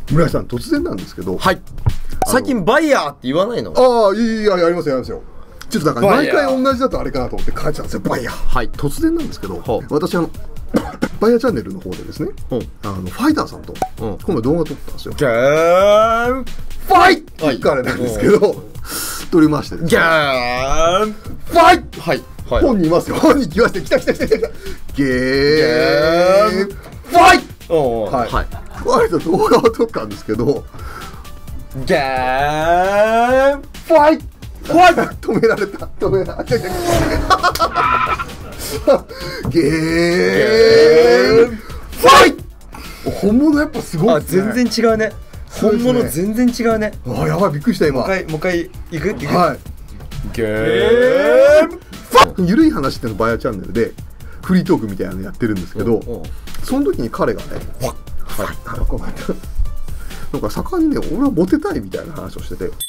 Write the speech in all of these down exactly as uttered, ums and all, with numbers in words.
村井さん、突然なんですけど、 はい。最近バイヤーって言わないの？ ああ、いやいや、やりますよ、やりますよ。ちょっとだから毎回同じだとあれかなと思って書いてたんですよ、バイヤー。 はい。 突然なんですけど、私あのバイヤーチャンネルの方でですね、あのファイターさんと今度動画撮ったんですよ。 ギャーンファイっていう彼なんですけど、撮りましてですね。 ギャーンファイ。はい。本人いますよ。本人来まして、来た来た来た来た。ゲームファイ。はい。ファイと動画を撮ったんですけど、 ギャーンファイファイ止められた止められたゲームファイ。本物やっぱすごいですね。 あ、全然違うね。本物全然違うね。 あ、やばい、びっくりした今。 もう一回もう一回いくいく。 はい。 ゲームファイ。ゆるい話っていうのバイヤーチャンネルでフリートークみたいなのやってるんですけど、その時に彼がね、はい、こうやってなんか盛んにね、俺はモテたいみたいな話をしてて。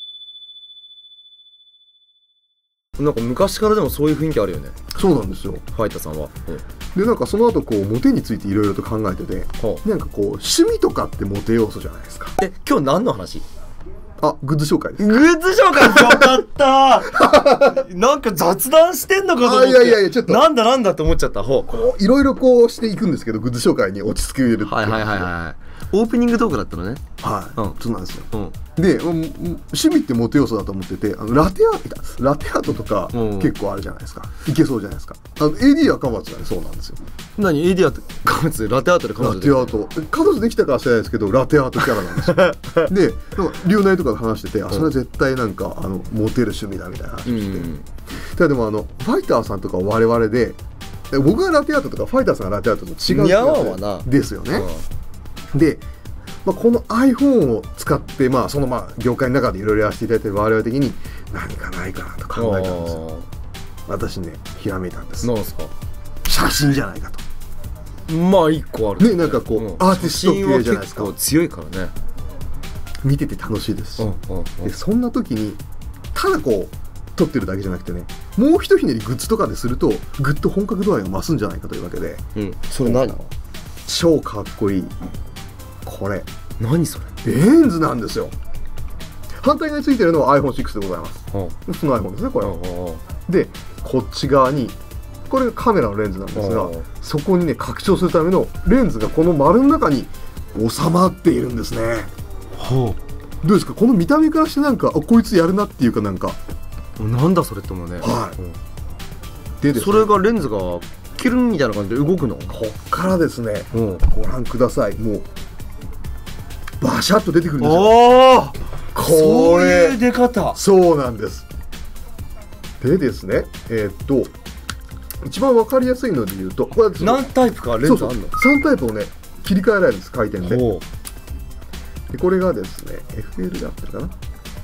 なんか昔からでもそういう雰囲気あるよね。 そうなんですよ、 ファイターさんは。 で、なんかその後こうモテについていろいろと考えてて、なんかこう趣味とかってモテ要素じゃないですか。 え、今日何の話？ あ、グッズ紹介です。 グッズ紹介よかったーなんか雑談してんのかと思って。 いやいやいや、ちょっとなんだなんだって思っちゃった。ほういろいろこうしていくんですけど、グッズ紹介に落ち着けるっていう。 はいはいはいはい。オープニングトークだったのね。 はい、うん、そうなんですよ。で、趣味ってモテ要素だと思ってて、あのラテアートラテアートとか結構あるじゃないですか。いけそうじゃないですか。あの エーディー 赤松がね、そうなんですよ。 何 エーディー アート赤松ラテアートで彼女できた？ ラテアート彼女できたかは知らないですけど、ラテアートキャラなんですよ。で、なんか両内とかで話してて、あ、それは絶対なんかあのモテる趣味だみたいな話をしてて、ただでもあのファイターさんとか我々で、僕がラテアートとかファイターさんがラテアートと違うですよね。で、まあ、この iPhone を使って、まあ、そのまあ業界の中でいろいろやらせていただいている我々的に何かないかなと考えたんですよ。私ね、ひらめいたんです。 何ですか？ 写真じゃないかと。 まあ一個あるね。なんかこう、うん、アーティスト系じゃないですか。 結構強いからね。 見てて楽しいですし、うんうんうん、でそんな時にただこう撮ってるだけじゃなくてね、もう一ひねりグッズとかでするとぐっと本格度合いが増すんじゃないかというわけで、 うん、それ何？ 超かっこいいこれ。 何それ？ レンズなんですよ。反対側についてるのは アイフォンシックス でございます。うん、その iPhone ですね、これは。で、こっち側にこれがカメラのレンズなんですが、そこにね、拡張するためのレンズがこの丸の中に収まっているんですね。はあ、どうですか、この見た目からしてなんか、あ、こいつやるなっていうか、なんかなんだそれって思うね。 はい、うん、 でですね、それがレンズがキルンみたいな感じで動くの？ こっからですね、うん、ご覧ください。もうバシャッと出てくるんですよ。 おこれそういう出方。 そうなんです。でですね、えー、っと一番わかりやすいので言うと、これ何タイプかレンズあるの？ さんタイプをね、切り替えられるんです、回転で。でこれがですね、エフエル で合ってるかな。へ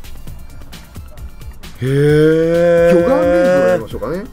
え。 魚眼レンズをやりましょうかね。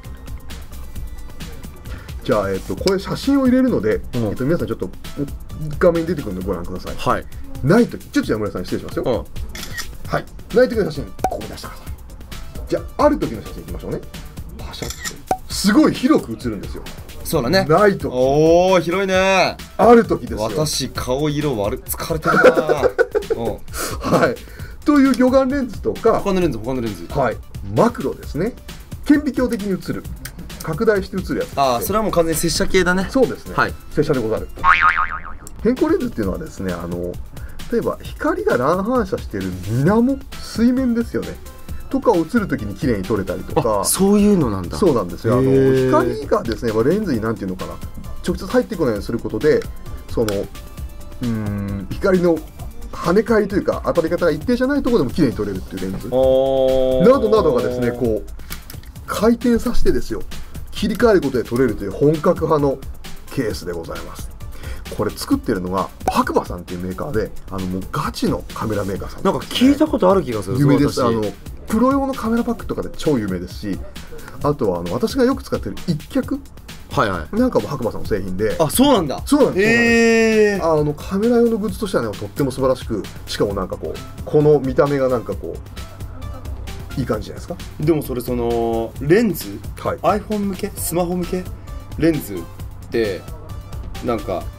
じゃあ、えっと、これ写真を入れるので、うん、えっと、皆さんちょっと画面に出てくるのでご覧ください。はい。ないとき、ちょっと山村さん失礼しますよ。うん、はい。ないときの写真、ここに出してください。じゃあ、あるときの写真いきましょうね。パシャッと。すごい広く映るんですよ。 そうだね。 ないとき。 おー、広いね。 あるときですよ。 私、顔色悪、疲れてるなうん。 はい。という魚眼レンズとか、 他のレンズ、他のレンズ。 はい。マクロですね。顕微鏡的に映る。拡大して映るやつ。 ああ、それはもう完全に拙者系だね。 そうですね。はい。拙者でござる。偏光レンズっていうのはですね、あの例えば光が乱反射している水面、水面ですよね。とかを映るときに綺麗に撮れたりとか。 そういうのなんだ。 そうなんですよ。あの光がですね、レンズになんていうのかな、直接入ってこないようにすることで、そのうーん光の跳ね返りというか当たり方が一定じゃないところでも綺麗に撮れるっていうレンズ。などなどがですね、こう回転させてですよ。切り替えることで撮れるという本格派のケースでございます。これ作ってるのが白馬さんっていうメーカーで、あのもうガチのカメラメーカーさん、ね、 なんか聞いたことある気がする。 有名です。あのプロ用のカメラパックとかで超有名ですし、あとはあの私がよく使ってる一脚はいはいなんかも白馬さんの製品で。 あ、そうなんだ。 そうなんです。へえ。あのカメラ用のグッズとしてはね、とっても素晴らしく、しかもなんかこうこの見た目がなんかこういい感じじゃないですか。 でもそれそのレンズ、はい、iPhone 向け、スマホ向けレンズってなんか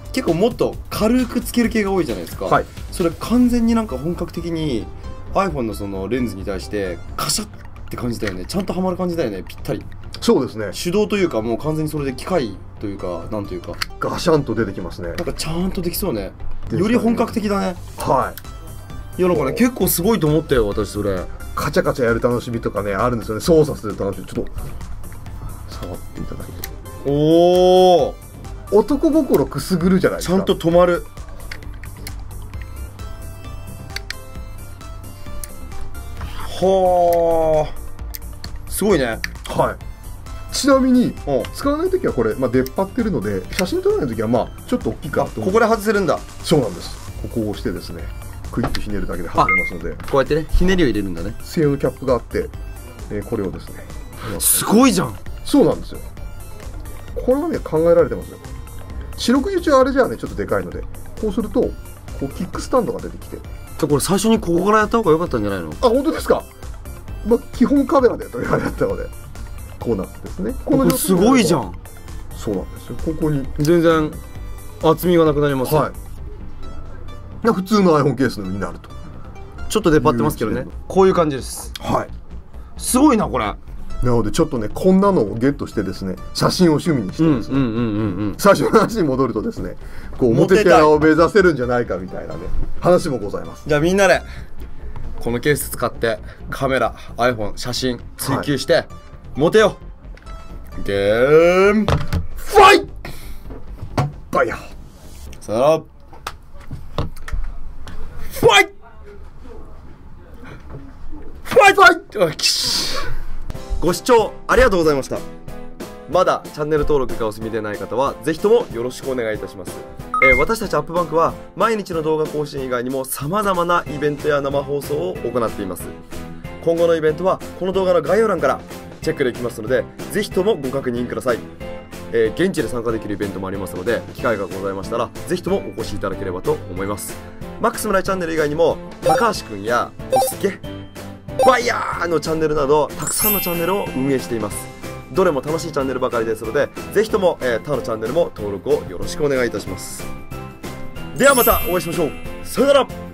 結構もっと軽くつける系が多いじゃないですか、 はい、 それ完全になんか本格的に iPhone のそのレンズに対してカシャッって感じだよね。ちゃんとはまる感じだよね、ぴったり。 そうですね。 手動というかもう完全にそれで機械というかなんというかガシャンと出てきますね。 なんかちゃんとできそうね。より本格的だね。 はいいやなんかね結構すごいと思ったよ私それ。 カチャカチャやる楽しみとかねあるんですよね。操作する楽しみちょっと触っていただいて、 おお男心くすぐるじゃないですか。 ちゃんと止まる。はあすごいね。 はい。ちなみにお使わないときはこれ、まあ、出っ張ってるので写真撮らないときはまあちょっと大きいかなと思う。 ここで外せるんだ。 そうなんです。ここを押してですねクイッとひねるだけで外れますので、 こうやってねひねりを入れるんだね。 専用のキャップがあって、えーこれをですねすごいじゃん。 そうなんですよ。これはね考えられてますよ。四六時中あれじゃあねちょっとでかいのでこうするとこうキックスタンドが出てきて、 これ最初にここからやった方が良かったんじゃないの？ あ本当ですか。まあ基本カメラでというあれだったのでこうなってですね。ここれすごいじゃん。 そうなんですよ。ここに全然厚みがなくなりますよ。 はい普通の iPhone ケースのようになると。 ちょっと出っ張ってますけどね。こういう感じです。 はい。 すごいなこれ。 なのでちょっとねこんなのをゲットしてですね写真を趣味にしてですね、 うんうんうんうんうん、 最初の話に戻るとですねこうモテキャラを目指せるんじゃないかみたいなね話もございます。 じゃあみんなでこのケース使ってカメラ iPhone 写真追求して、はい、モテよう。ゲームファイバイヤー。 さよなら。ファイファイファイご視聴ありがとうございました。まだチャンネル登録がお済みでない方はぜひともよろしくお願いいたします。えー、私たちアップバンクは毎日の動画更新以外にも様々なイベントや生放送を行っています。今後のイベントはこの動画の概要欄からチェックできますのでぜひともご確認ください。えー、現地で参加できるイベントもありますので機会がございましたらぜひともお越しいただければと思います。マックス村井チャンネル以外にも高橋くんやコスケバイヤーのチャンネルなどたくさんのチャンネルを運営しています。どれも楽しいチャンネルばかりですのでぜひとも、えー、他のチャンネルも登録をよろしくお願いいたします。ではまたお会いしましょう。さよなら。